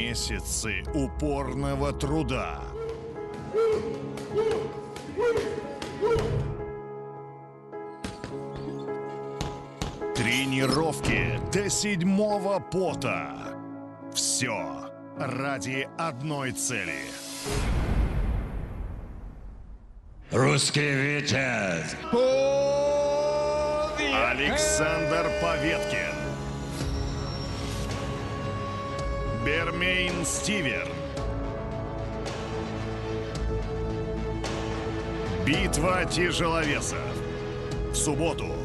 Месяцы упорного труда. Тренировки до 7-го пота. Все ради одной цели. Русский Витязь. Александр Поветкин. Бермейн Стивер. Битва тяжеловесов. В субботу